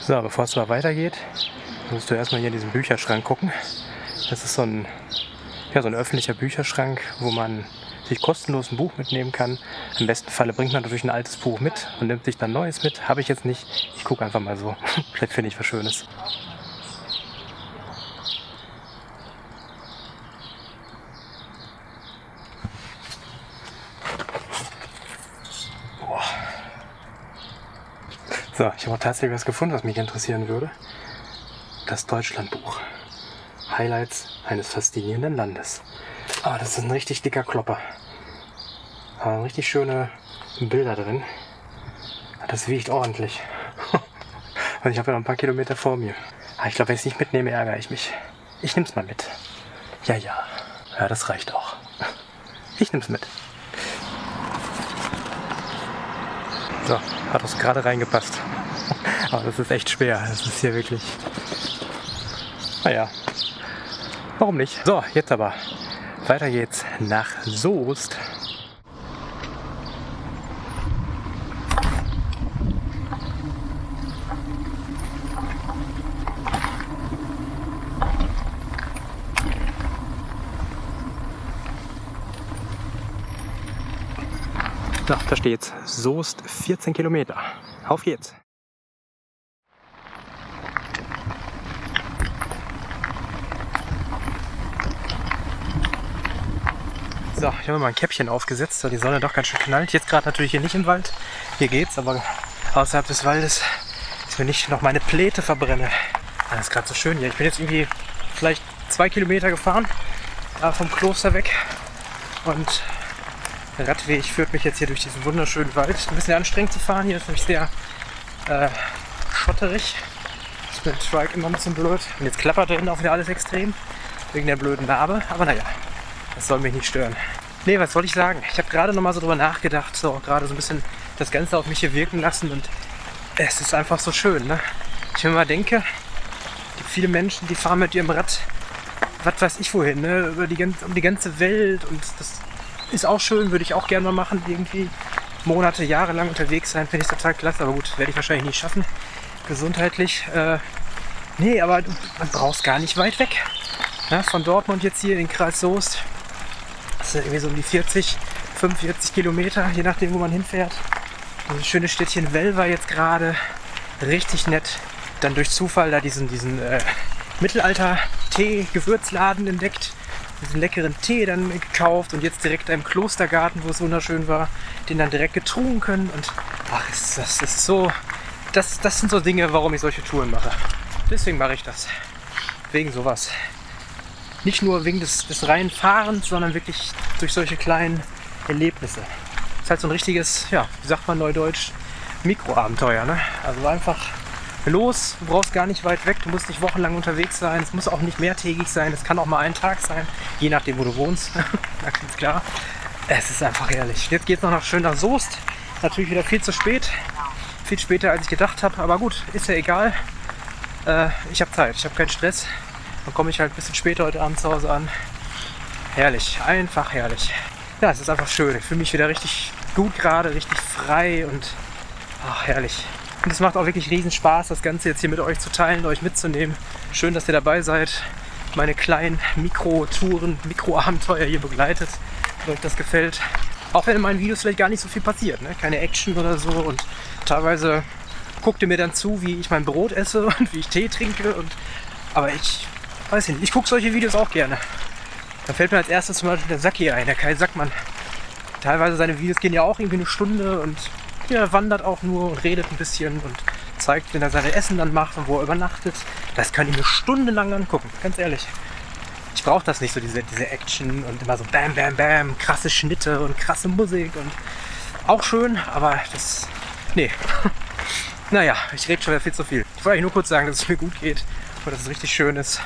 So, bevor es mal weitergeht, musst du erstmal hier in diesen Bücherschrank gucken. Das ist so ein öffentlicher Bücherschrank, wo man sich kostenlos ein Buch mitnehmen kann. Im besten Falle bringt man natürlich ein altes Buch mit und nimmt sich dann ein neues mit. Habe ich jetzt nicht. Ich gucke einfach mal so. Vielleicht finde ich was Schönes. Boah. So, ich habe auch tatsächlich was gefunden, was mich interessieren würde. Das Deutschlandbuch. Highlights eines faszinierenden Landes. Ah, das ist ein richtig dicker Klopper. Richtig schöne Bilder drin. Das wiegt ordentlich. Und ich habe ja noch ein paar Kilometer vor mir. Ich glaube, wenn ich es nicht mitnehme, ärgere ich mich. Ich nehme es mal mit. Ja. Ja, das reicht auch. Ich nehme es mit. So, hat auch gerade reingepasst. Aber das ist echt schwer. Das ist hier wirklich... Naja, warum nicht? So, jetzt aber. Weiter geht's nach Soest. So, da steht's. Soest 14 Kilometer. Auf geht's! So, ich habe mal ein Käppchen aufgesetzt, weil die Sonne doch ganz schön knallt. Jetzt gerade natürlich hier nicht im Wald. Hier geht's, aber außerhalb des Waldes ist mir nicht noch meine Pläte verbrenne. Das ist gerade so schön hier. Ich bin jetzt irgendwie vielleicht 2 Kilometer gefahren, vom Kloster weg. Und der Radweg führt mich jetzt hier durch diesen wunderschönen Wald. Ein bisschen anstrengend zu fahren. Hier ist nämlich sehr schotterig. Das ist mit dem Trike immer ein bisschen blöd. Und jetzt klappert da hinten auch wieder alles extrem. Wegen der blöden Narbe. Aber naja. Das soll mich nicht stören. Nee, was wollte ich sagen? Ich habe gerade noch mal so drüber nachgedacht, so gerade so ein bisschen das Ganze auf mich hier wirken lassen und es ist einfach so schön, ne? Ich mir mal denke, es gibt viele Menschen, die fahren mit ihrem Rad, was weiß ich wohin, ne? Um die ganze Welt und das ist auch schön, würde ich auch gerne mal machen, irgendwie Monate, Jahre lang unterwegs sein, finde ich total klasse, aber gut, werde ich wahrscheinlich nicht schaffen, gesundheitlich. Nee, aber man braucht es gar nicht weit weg. Ja, von Dortmund jetzt hier in den Kreis Soest. Das sind irgendwie so um die 40, 45 Kilometer, je nachdem, wo man hinfährt. Dieses schöne Städtchen Well war jetzt gerade richtig nett. Dann durch Zufall da diesen Mittelalter-Tee-Gewürzladen entdeckt. Diesen leckeren Tee dann gekauft und jetzt direkt im Klostergarten, wo es wunderschön war, den dann direkt getrunken können. Und ach, das ist so. Das sind so Dinge, warum ich solche Touren mache. Deswegen mache ich das. Wegen sowas. Nicht nur wegen des reinen Fahrens, sondern wirklich durch solche kleinen Erlebnisse. Das ist halt so ein richtiges, ja, wie sagt man neudeutsch, Mikroabenteuer, ne? Also einfach los, du brauchst gar nicht weit weg, du musst nicht wochenlang unterwegs sein, es muss auch nicht mehrtägig sein, es kann auch mal ein Tag sein, je nachdem, wo du wohnst, na ganz klar. Es ist einfach herrlich. Jetzt geht es noch schön nach Soest, natürlich wieder viel zu spät, viel später als ich gedacht habe, aber gut, ist ja egal. Ich habe Zeit, ich habe keinen Stress. Dann komme ich halt ein bisschen später heute Abend zu Hause an. Herrlich, einfach herrlich. Ja, es ist einfach schön. Ich fühle mich wieder richtig gut gerade, richtig frei und ach, herrlich. Und es macht auch wirklich riesen Spaß, das Ganze jetzt hier mit euch zu teilen, euch mitzunehmen. Schön, dass ihr dabei seid. Meine kleinen Mikrotouren, Mikroabenteuer hier begleitet. Wenn euch das gefällt. Auch wenn in meinen Videos vielleicht gar nicht so viel passiert, ne? Keine Action oder so. Und teilweise guckt ihr mir dann zu, wie ich mein Brot esse und wie ich Tee trinke. Aber ich weiß nicht, ich gucke solche Videos auch gerne. Da fällt mir als erstes zum Beispiel der Saki ein, der Kai Sackmann. Teilweise seine Videos gehen ja auch irgendwie eine Stunde und er wandert auch nur und redet ein bisschen und zeigt, wenn er seine Essen dann macht und wo er übernachtet. Das kann ich mir stundenlang angucken, ganz ehrlich. Ich brauche das nicht, so diese Action und immer so bam, bam, bam, krasse Schnitte und krasse Musik und auch schön, aber das, nee. Naja, ich rede schon wieder viel zu viel. Ich wollte eigentlich nur kurz sagen, dass es mir gut geht und dass es richtig schön ist.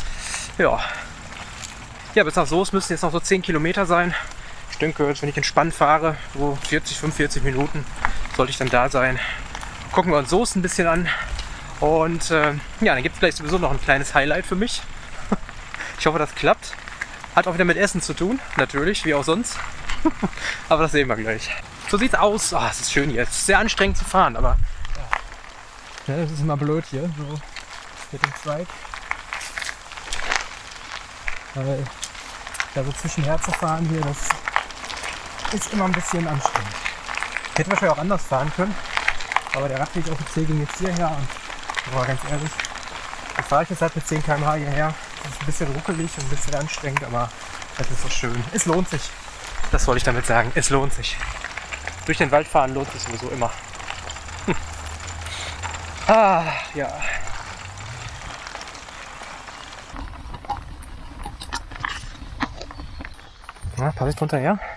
Ja, bis nach Soest müssen jetzt noch so 10 Kilometer sein. Ich denke, wenn ich entspannt fahre, so 40, 45 Minuten, sollte ich dann da sein. Gucken wir uns Soest ein bisschen an. Und ja, dann gibt es vielleicht sowieso noch ein kleines Highlight für mich. Ich hoffe, das klappt. Hat auch wieder mit Essen zu tun, natürlich, wie auch sonst. Aber das sehen wir gleich. So sieht's aus. Oh, es ist schön hier. Es ist sehr anstrengend zu fahren, aber Ja, das ist immer blöd hier, so mit dem Zweig. Weil da so zwischenher zu fahren hier, das ist immer ein bisschen anstrengend. Ich hätte wahrscheinlich auch anders fahren können, aber der Radweg offiziell ging jetzt hierher und aber ganz ehrlich, dann fahre ich jetzt halt mit 10 km/h hierher. Das ist ein bisschen ruckelig und ein bisschen anstrengend, aber das ist so schön. Es lohnt sich. Das wollte ich damit sagen. Es lohnt sich. Durch den Wald fahren lohnt sich sowieso immer. Ah, ja. Na, passe ich drunter her?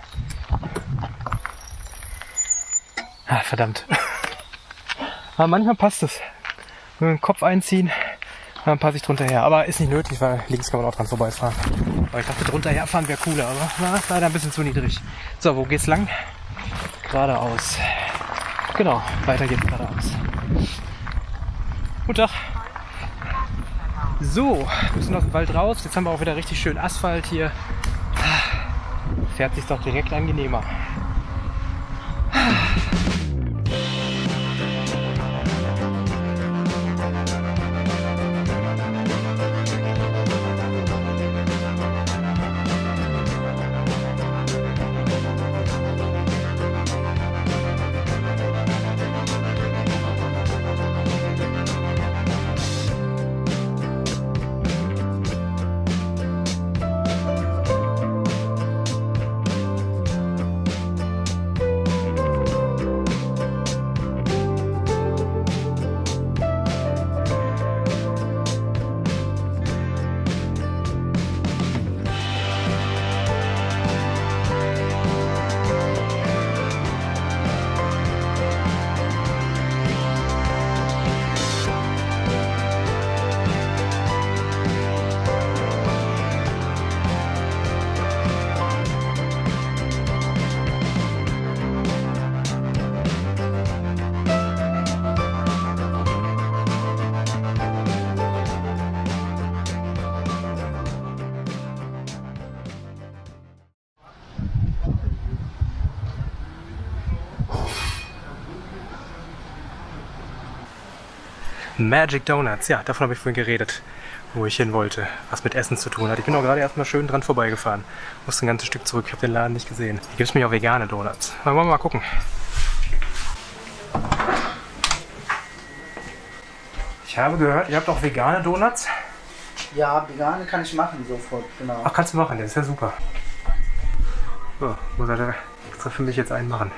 Ah, verdammt. Aber manchmal passt es. Wenn wir den Kopf einziehen, dann passe ich drunter her. Aber ist nicht nötig, weil links kann man auch dran vorbeifahren. Aber ich dachte, drunter herfahren wäre cooler, aber na, ist leider ein bisschen zu niedrig. So, wo geht's lang? Geradeaus. Genau, weiter geht's geradeaus. Guten Tag. So, wir sind aus dem Wald raus. Jetzt haben wir auch wieder richtig schön Asphalt hier. Fährt sich doch direkt angenehmer. Magic Donuts, ja, davon habe ich vorhin geredet, wo ich hin wollte, was mit Essen zu tun hat. Ich bin auch gerade erstmal schön dran vorbeigefahren. Musste ein ganzes Stück zurück, ich habe den Laden nicht gesehen. Hier gibt es nämlich auch vegane Donuts. Aber wollen wir mal gucken. Ich habe gehört, ihr habt auch vegane Donuts? Ja, vegane kann ich machen sofort, genau. Ach, kannst du machen, das ist ja super. So, muss er extra für mich jetzt einen machen.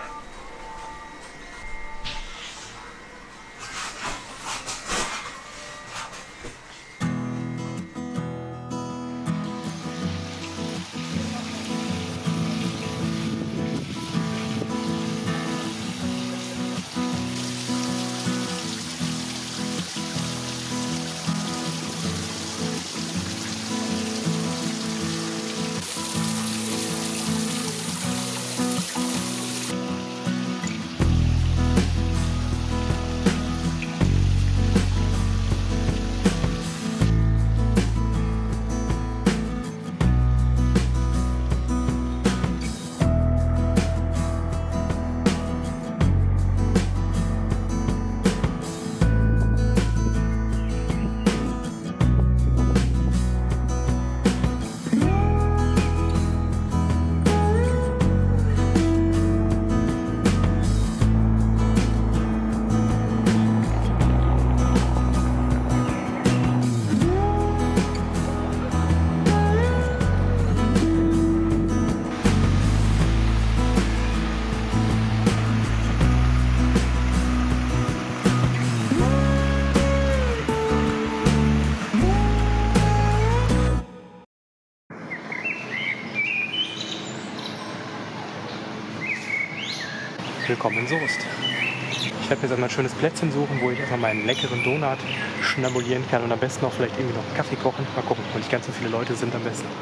Willkommen in Soest. Ich werde mir jetzt mal ein schönes Plätzchen suchen, wo ich erstmal meinen leckeren Donut schnabulieren kann und am besten auch vielleicht irgendwie noch einen Kaffee kochen. Mal gucken, wo nicht ganz so viele Leute sind am besten.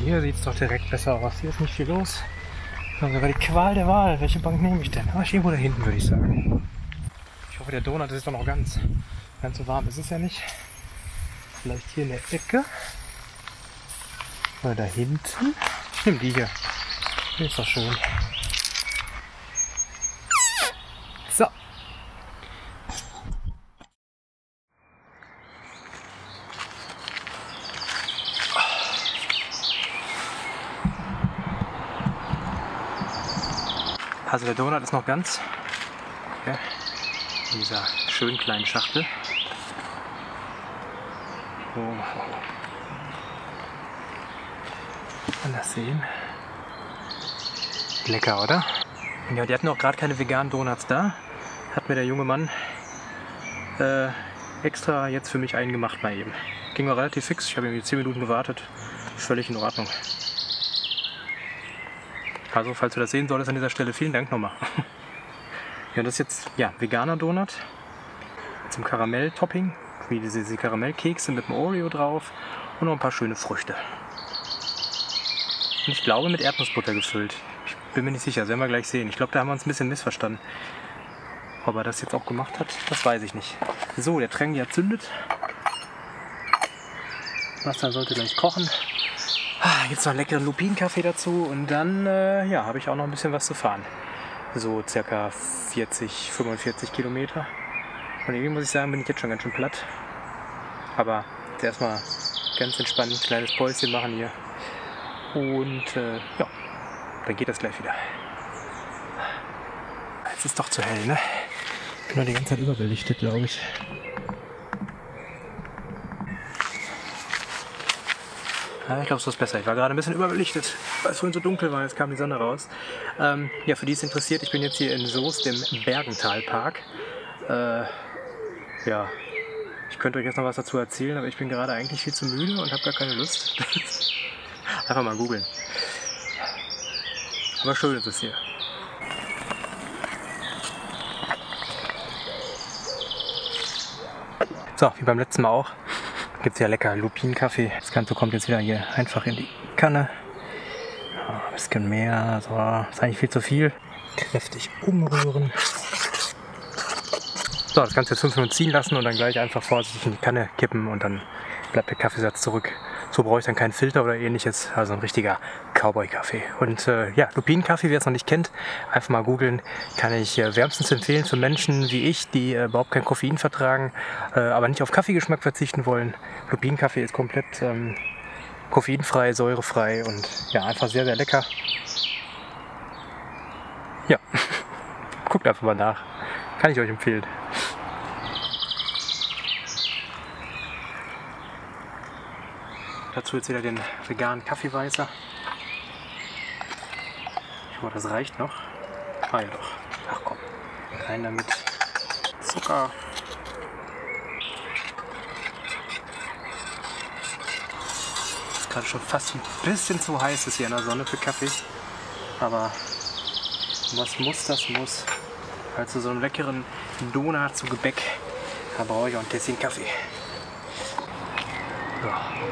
hier sieht es doch direkt besser aus. Hier ist nicht viel los. Also war die Qual der Wahl. Welche Bank nehme ich denn? Irgendwo da hinten, würde ich sagen. Ich hoffe, der Donut ist doch noch ganz so warm. Ist es ja nicht. Vielleicht hier in der Ecke. Oder da hinten. Ich nehme die hier. Die ist doch schön. So. Also der Donut ist noch ganz. Okay. In dieser schönen kleinen Schachtel. Oh. Kann man das sehen? Lecker, oder? Ja, die hatten auch gerade keine veganen Donuts da. Hat mir der junge Mann extra jetzt für mich einen gemacht mal eben. Ging mal relativ fix. Ich habe irgendwie 10 Minuten gewartet. Völlig in Ordnung. Also, falls du das sehen solltest an dieser Stelle, vielen Dank nochmal. Ja, das ist jetzt veganer Donut zum Karamell-Topping, wie diese Karamellkekse mit dem Oreo drauf und noch ein paar schöne Früchte. Und ich glaube mit Erdnussbutter gefüllt. Ich bin mir nicht sicher, das werden wir gleich sehen. Ich glaube, da haben wir uns ein bisschen missverstanden. Ob er das jetzt auch gemacht hat, das weiß ich nicht. So, der Träger zündet. Wasser sollte gleich kochen. Jetzt noch einen leckeren Lupinenkaffee dazu und dann habe ich auch noch ein bisschen was zu fahren. So circa 40, 45 Kilometer. Und irgendwie muss ich sagen, bin ich jetzt schon ganz schön platt. Aber jetzt erstmal ganz entspannt ein kleines Päuschen machen hier. Und dann geht das gleich wieder. Jetzt ist doch zu hell, ne? Ich bin noch die ganze Zeit überbelichtet, glaube ich. Ja, ich glaube, so ist besser. Ich war gerade ein bisschen überbelichtet, weil es vorhin so dunkel war. Jetzt kam die Sonne raus. Für die es interessiert, ich bin jetzt hier in Soest, dem Bergentalpark. Ich könnte euch jetzt noch was dazu erzählen, aber ich bin gerade eigentlich viel zu müde und habe gar keine Lust. Einfach mal googeln. Aber schön ist es hier. So, wie beim letzten Mal auch. Gibt es ja lecker Lupinenkaffee. Das Ganze kommt jetzt wieder hier einfach in die Kanne. Ein bisschen mehr, so, ist eigentlich viel zu viel. Kräftig umrühren. So, das Ganze jetzt 5 Minuten ziehen lassen und dann gleich einfach vorsichtig in die Kanne kippen und dann bleibt der Kaffeesatz zurück. So brauche ich dann keinen Filter oder ähnliches, also ein richtiger Cowboy-Kaffee. Und Lupinenkaffee, wer es noch nicht kennt, einfach mal googeln. Kann ich wärmstens empfehlen für Menschen wie ich, die überhaupt kein Koffein vertragen, aber nicht auf Kaffeegeschmack verzichten wollen. Lupinenkaffee ist komplett koffeinfrei, säurefrei und einfach sehr, sehr lecker. Ja, guckt einfach mal nach. Kann ich euch empfehlen. Dazu jetzt wieder den veganen Kaffeeweißer. Ich hoffe, das reicht noch. Ja doch. Ach komm. Rein damit. Zucker. Ist gerade schon fast ein bisschen zu heiß ist hier in der Sonne für Kaffee. Aber was muss, das muss. Also so einen leckeren Donut zu Gebäck. Da brauche ich auch ein Tässchen Kaffee. So.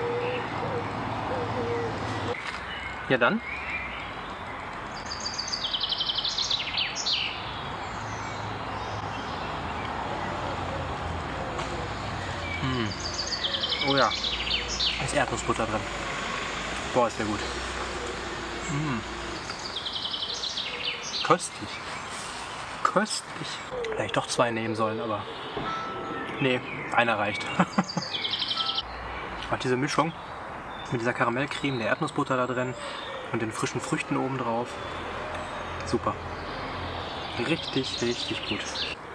Ja dann. Oh ja, da ist Erdnussbutter drin. Boah, ist der gut. Köstlich. Köstlich. Hätte ich doch 2 nehmen sollen, aber nee, einer reicht. Ich mag diese Mischung mit dieser Karamellcreme, der Erdnussbutter da drin und den frischen Früchten oben drauf. Super. Richtig, richtig gut.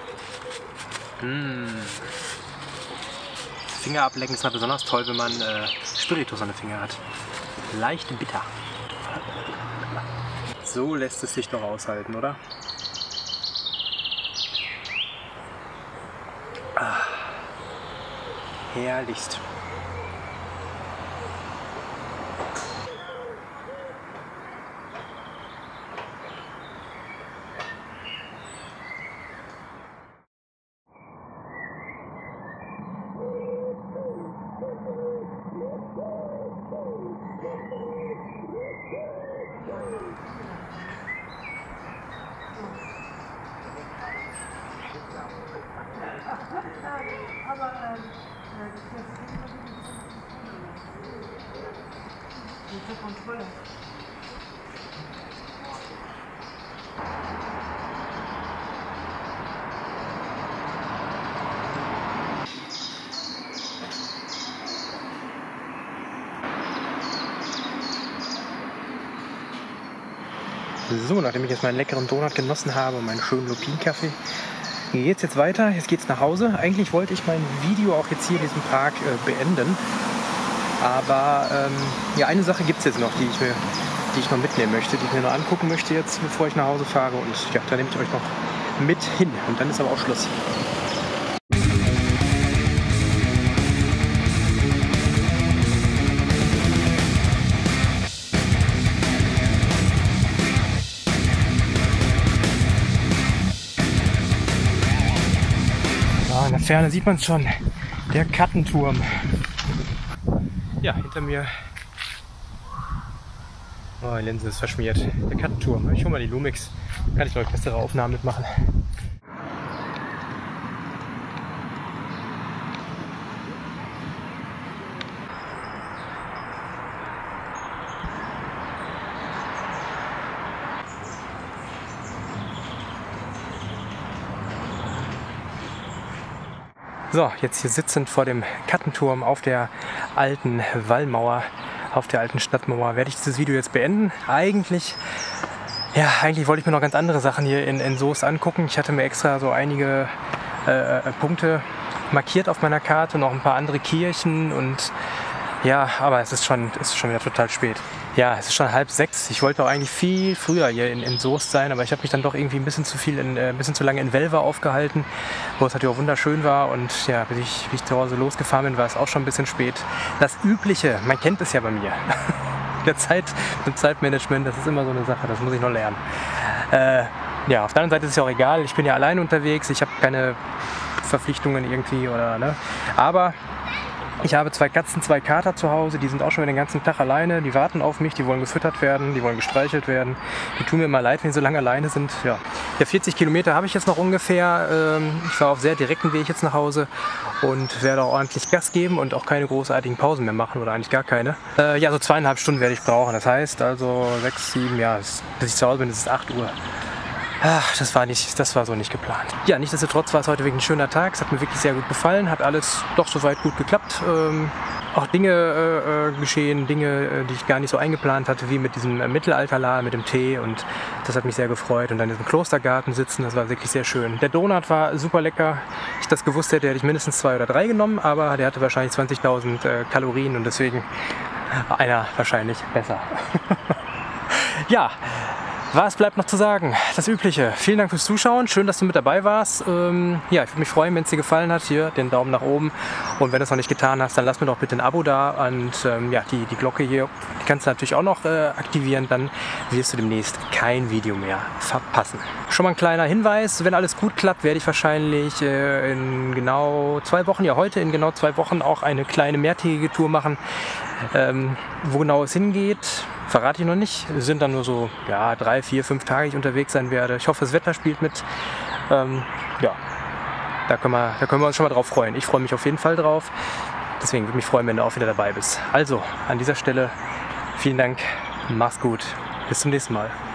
Finger ablecken ist halt besonders toll, wenn man Spiritus an den Finger hat. Leicht bitter. So lässt es sich doch aushalten, oder? Herrlichst. Kontrolle. So, nachdem ich jetzt meinen leckeren Donut genossen habe und meinen schönen Lupin-Kaffee, geht es jetzt weiter. Jetzt geht es nach Hause. Eigentlich wollte ich mein Video auch jetzt hier in diesem Park beenden. Aber ja, eine Sache gibt es jetzt noch, die ich noch mitnehmen möchte, die ich mir noch angucken möchte jetzt, bevor ich nach Hause fahre. Und ja, da nehme ich euch noch mit hin. Und dann ist aber auch Schluss. In der Ferne sieht man es schon, der Kattenturm. Ja, hinter mir. Oh, die Linse ist verschmiert. Der Kattenturm. Ich hole mal die Lumix. Kann ich, glaube ich, bessere Aufnahmen mitmachen. So, jetzt hier sitzend vor dem Kattenturm auf der alten Wallmauer, auf der alten Stadtmauer, werde ich dieses Video jetzt beenden. Eigentlich wollte ich mir noch ganz andere Sachen hier in Soest angucken. Ich hatte mir extra so einige Punkte markiert auf meiner Karte, noch ein paar andere Kirchen und ja, aber es ist schon wieder total spät. Ja, es ist schon 5:30. Ich wollte auch eigentlich viel früher hier in Soest sein, aber ich habe mich dann doch irgendwie ein bisschen zu lange in Welver aufgehalten, wo es natürlich auch wunderschön war. Und ja, bis ich zu Hause losgefahren bin, war es auch schon ein bisschen spät. Das Übliche, man kennt es ja bei mir. Im Zeitmanagement, das ist immer so eine Sache, das muss ich noch lernen. Ja, auf der anderen Seite ist es ja auch egal, ich bin ja allein unterwegs, ich habe keine Verpflichtungen irgendwie oder ne. Aber ich habe 2 Katzen, 2 Kater zu Hause, die sind auch schon den ganzen Tag alleine, die warten auf mich, die wollen gefüttert werden, die wollen gestreichelt werden. Die tun mir immer leid, wenn sie so lange alleine sind. Ja, 40 Kilometer habe ich jetzt noch ungefähr. Ich fahre auf sehr direkten Weg jetzt nach Hause und werde auch ordentlich Gas geben und auch keine großartigen Pausen mehr machen oder eigentlich gar keine. Ja, so 2,5 Stunden werde ich brauchen. Das heißt also 6, 7, ja, bis ich zu Hause bin, ist es 8 Uhr. Ach, das war so nicht geplant. Ja, nichtsdestotrotz war es heute wirklich ein schöner Tag. Es hat mir wirklich sehr gut gefallen. Hat alles doch soweit gut geklappt. Auch Dinge geschehen, Dinge, die ich gar nicht so eingeplant hatte, wie mit diesem Mittelalterladen, mit dem Tee. Und das hat mich sehr gefreut. Und dann in diesem Klostergarten sitzen, das war wirklich sehr schön. Der Donut war super lecker. Wenn ich das gewusst hätte, hätte ich mindestens 2 oder 3 genommen. Aber der hatte wahrscheinlich 20.000 Kalorien und deswegen einer wahrscheinlich besser. Ja. Was bleibt noch zu sagen? Das Übliche. Vielen Dank fürs Zuschauen. Schön, dass du mit dabei warst. Ja, ich würde mich freuen, wenn es dir gefallen hat. Hier den Daumen nach oben. Und wenn du es noch nicht getan hast, dann lass mir doch bitte ein Abo da. Und ja, die Glocke hier, die kannst du natürlich auch noch aktivieren. Dann wirst du demnächst kein Video mehr verpassen. Schon mal ein kleiner Hinweis. Wenn alles gut klappt, werde ich wahrscheinlich in genau 2 Wochen, ja heute in genau 2 Wochen auch eine kleine mehrtägige Tour machen. Wo genau es hingeht, verrate ich noch nicht. Es sind dann nur so 3, 4, 5 Tage, die ich unterwegs sein werde. Ich hoffe, das Wetter spielt mit. Ja, da können wir uns schon mal drauf freuen. Ich freue mich auf jeden Fall drauf. Deswegen würde mich freuen, wenn du auch wieder dabei bist. Also, an dieser Stelle vielen Dank. Mach's gut. Bis zum nächsten Mal.